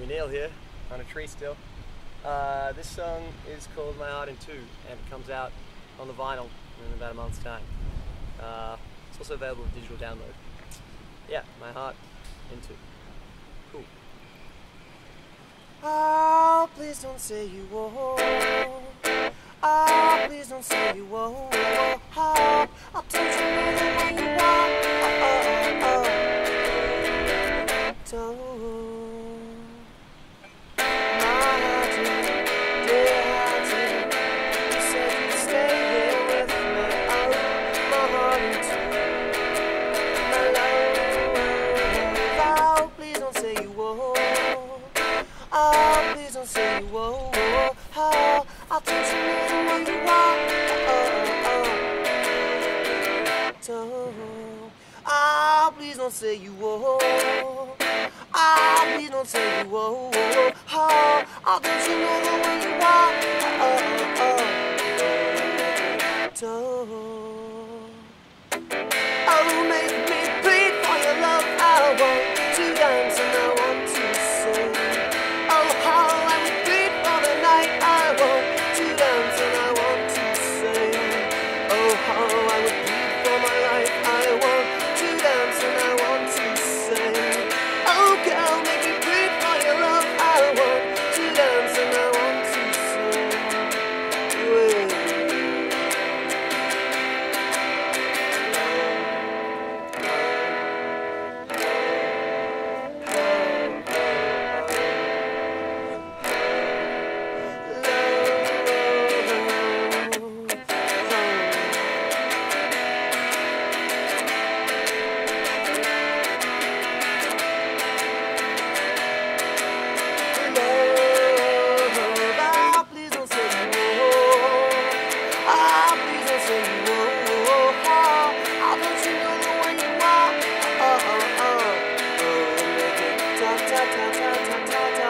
Neale here, on a tree still. This song is called My Heart in Two, and it comes out on the vinyl in about a month's time. It's also available with digital download. Yeah, My Heart in Two. Cool. Oh, please don't say you won't. Oh, please don't say you won't. Oh, I'll touch you more than when you want. Don't. Oh, please don't say you won't. Oh, I'll touch you more than what you want. Oh, please don't say you won't. Oh, please don't say you won't. Oh, I'll touch you more than what you want. Oh, make me bleed for your love. I want to dance and I want to sing. Oh, how I would bleed for the night. I want to dance and I want to sing. Oh, how I would bleed for my life. I want to dance and I want to sing. Oh, girl, make me bleed for your love. I want to dance and I want to sing. Ta ta ta ta ta ta ta.